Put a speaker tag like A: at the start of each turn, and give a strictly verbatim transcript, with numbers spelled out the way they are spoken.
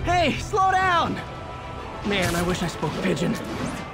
A: Hey, slow down! Man, I wish I spoke pigeon.